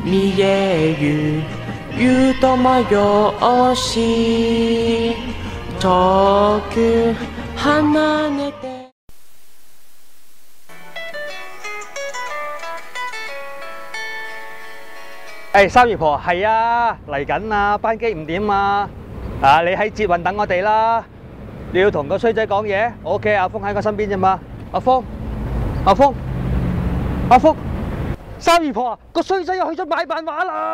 見えるゆとまよし遠く離れて。 三姨婆，係啊，嚟緊啊，班機5點啊，你喺捷運等我哋啦。你要同個衰仔講嘢，我屋企阿峰喺我身邊啫嘛。阿峰，三姨婆啊，個衰仔又去咗買漫畫啦。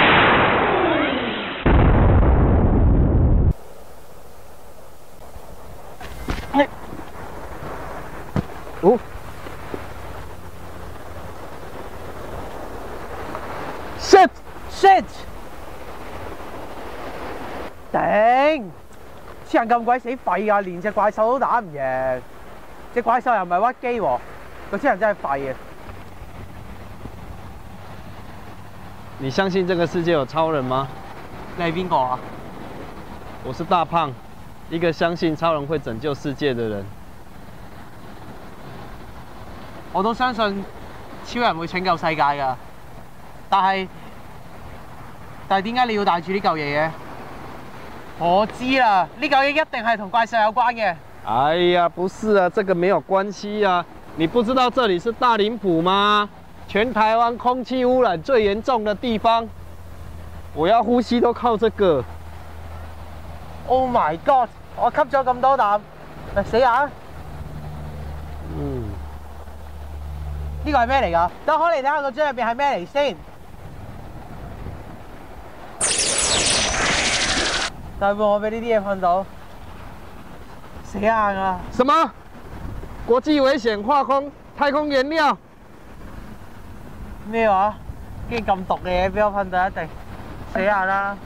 哦 ，shit！ 頂！啲人咁鬼死廢啊，連隻怪獸都打唔贏，隻怪獸又唔係屈機喎，個啲人真係廢嘅。 你相信這個世界有超人嗎？ 你係邊個啊？ 我是大胖，一個相信超人會拯救世界的人。 我都相信超人會拯救世界㗎，但係點解你要帶住呢嚿嘢嘅？我知啦，呢嚿嘢一定係同怪獸有關嘅。 哎呀，不是啊，這個沒有關係啊。你不知道這裡是大林埔嗎？全台灣空氣污染最嚴重的地方，我要呼吸都靠這個。 Oh my god！ 我吸咗咁多啖，咪死下！呢個係咩嚟㗎？等我嚟睇下個樽入邊係咩嚟先。大會我俾呢啲嘢噴到，死硬啊！ 什麼？國際危險化工太空燃料？ 咩話？竟然咁毒嘅嘢俾我噴到一定死硬啦！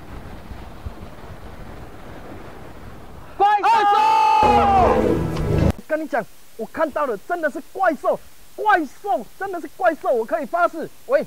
怪獸！ 跟你講，我看到的真的是怪獸，真的是怪獸，我可以發誓。喂，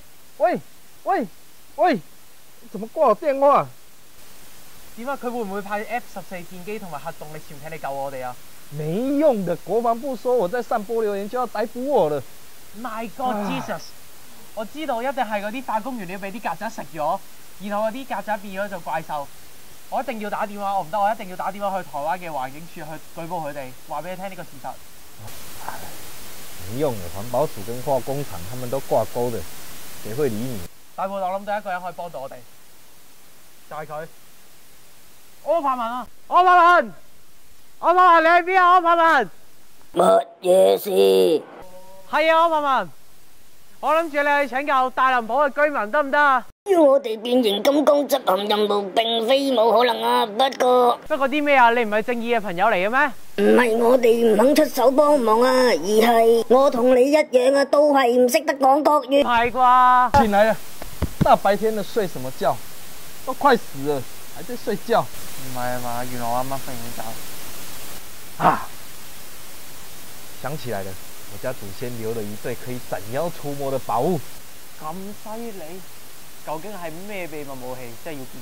怎麼掛我電話？ 點解佢會唔會派 F-14戰機同埋核動力潛艇嚟救我哋啊？ 沒用的，國防部說我在散播流言就要逮捕我了。 My God Jesus！我知道一定係嗰啲化工原料俾啲曱甴食咗，然後嗰啲曱甴變咗做怪獸。我一定要打電話，我唔得，我一定要打電話去台灣嘅環境處去舉報佢哋，話俾你聽呢個事實。 沒用的，環保署跟化工廠他們都掛鈎的，誰會理你？ 大部我諗到一個人可以幫到我哋，就係佢。柯柏文啊！柯柏文，你喺邊啊？柯柏文， 乜嘢事？ 係啊，柯柏文，我諗住你去拯救大林埔嘅居民得唔得啊？ 要我哋變形金剛執行任務並非冇可能啊，不過啲咩啊？你唔係正義嘅朋友嚟嘅咩？ 唔係我哋唔肯出手幫忙啊，而係我同你一樣啊，都係唔識得講國語。 係啩？ 醒來了，大白天的睡什麼覺？都快死了，還在睡覺？ 唔係啊嘛，原來我啱啱瞓緊覺。 啊！想起來了，我家祖先留了一對可以斬妖除魔的寶物。 咁犀利，究竟係咩秘密武器？真係要見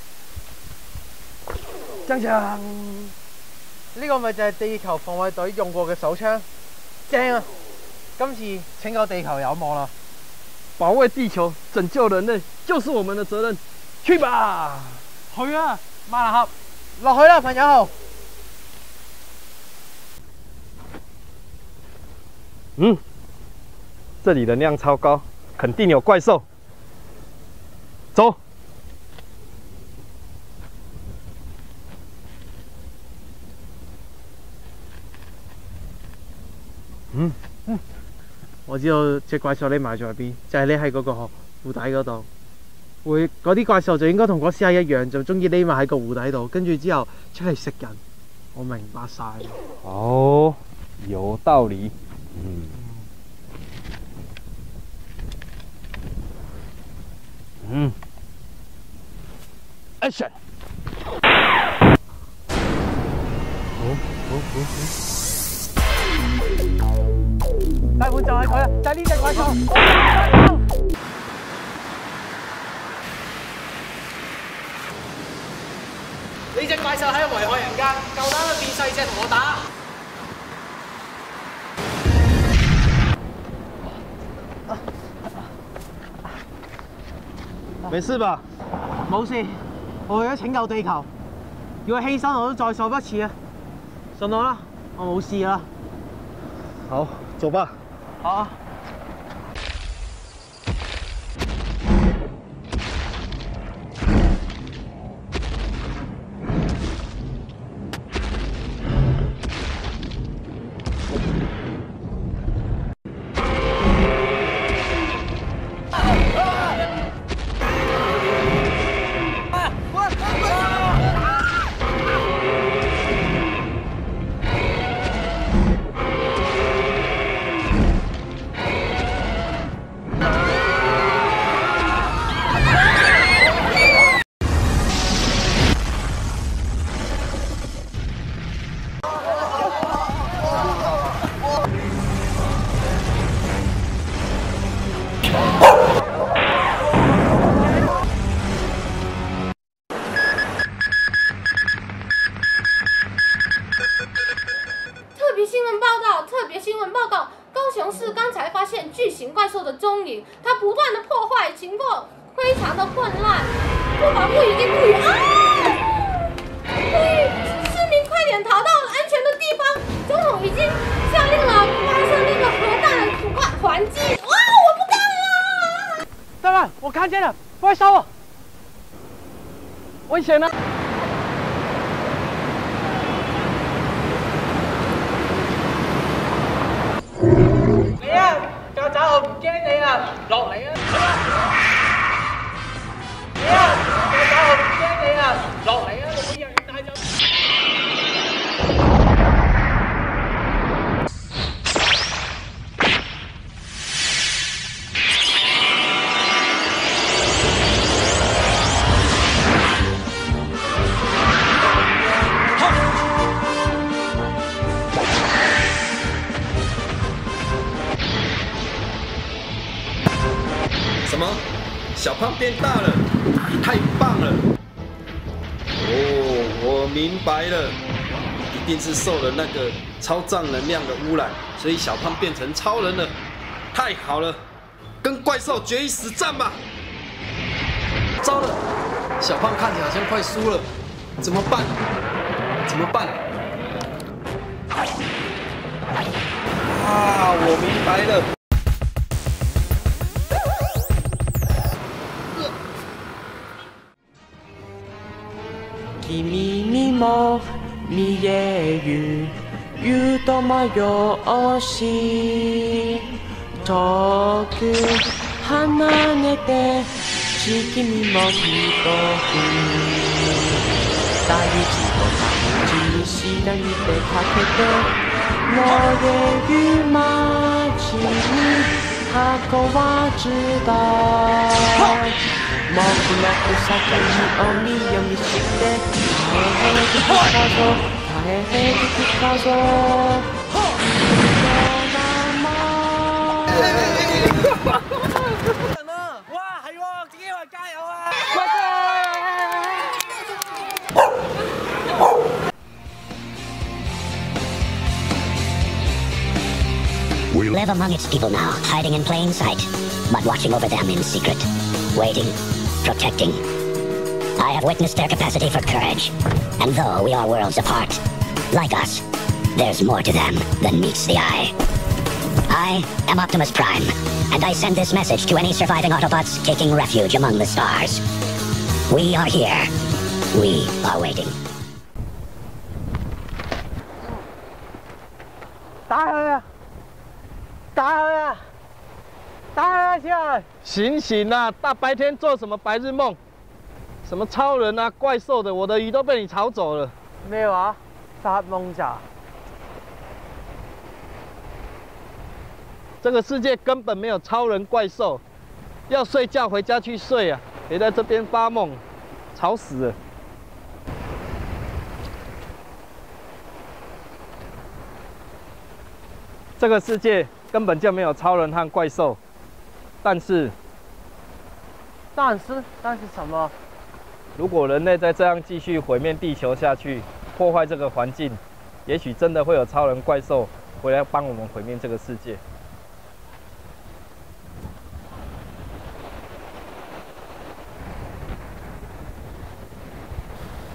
識下。鏘！呢個咪就係地球防衛隊用過嘅手槍，正啊！今次拯救地球有望啦！ 保衛地球、拯救人類，就是我們的責任。去吧！ 去啊！馬蘭盒，落去啦，朋友。 這裡能量超高，肯定有怪獸。走。 我知道隻怪獸匿埋咗喺邊，就係匿喺嗰個湖底嗰度。嗰啲怪獸就應該同嗰獅蟹一樣，就中意匿埋喺個湖底度，跟住之後出嚟食人。我明白晒。 哦，有道理。Action！ 大盤就係佢啊！就係呢隻怪獸。呢隻怪獸喺危害人間，夠膽去變細隻同我打！ 没事吧？ 冇事，我為咗拯救地球，要佢犧牲我都在所不辭啊！信我啦，我冇事啦。 好，走吧。 好啊。 特别新闻报告：高雄市刚才发现巨型怪兽的踪影，它不断的破坏，情况非常的混乱，不防护已经不远啊！市民快点逃到安全的地方！总统已经下令了，发射那个核弹还击。哇！我不干了！ 大人，我看见了，快烧我！ 危险了！ 你啊，曱甴，我唔驚你啊，落嚟啊！你啊，曱甴，我唔驚你啊，落嚟啊！你每人帶走。 什么？小胖变大了，太棒了！哦，我明白了，一定是受了那个超障能量的污染，所以小胖变成超人了。太好了，跟怪兽决一死战吧！糟了，小胖看起来好像快输了，怎么办？怎么办？啊，我明白了。 君にも見えるゆとまよし遠く離れて月にもひとく大地と大地に白に出かけて燃える街に箱はずだもくもく先におみ読みして帰ってきたぞ帰ってきたぞ哇，係喎，自己話加油啊！ We live among its people now, hiding in plain sight, but watching over them in secret, waiting, protecting. I have witnessed their capacity for courage, and though we are worlds apart, like us, there's more to them than meets the eye. I am Optimus Prime, and I send this message to any surviving Autobots taking refuge among the stars. We are here. We are waiting. 打佢啊！打佢啊！打佢啊！小人！ 醒醒啊！大白天做什么白日梦？什么超人啊、怪兽的，我的鱼都被你吵走了。 咩話？發夢咋？ 这个世界根本没有超人、怪兽，要睡觉回家去睡啊！别在这边发梦，吵死了。 这个世界根本就没有超人和怪兽，但是什么？ 如果人类再这样继续毁灭地球下去，破坏这个环境，也许真的会有超人、怪兽回来帮我们毁灭这个世界。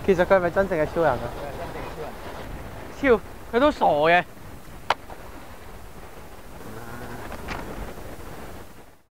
其實佢係咪真正嘅超人啊？超，佢都傻嘅。